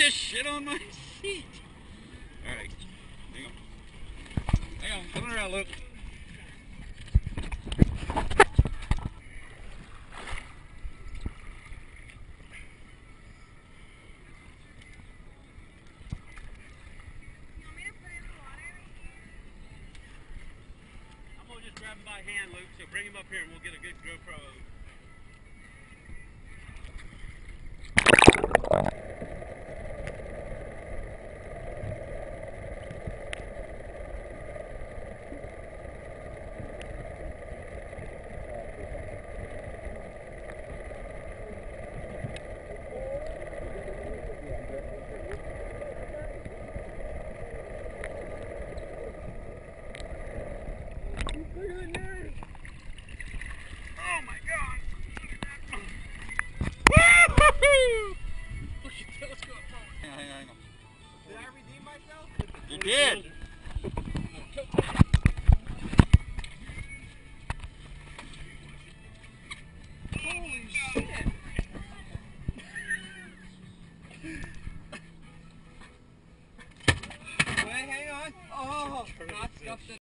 just shit on my seat. Alright. Hang on. Hang on. Coming around, Luke. I'm going to just grab him by hand, Luke, so bring him up here and we'll get a good GoPro. Oh my God! Woo-hoo-hoo! Look at that, let's go up front. Hang on. Did I redeem myself? You did! Holy shit! Wait, hang on. Oh, not stuffed it.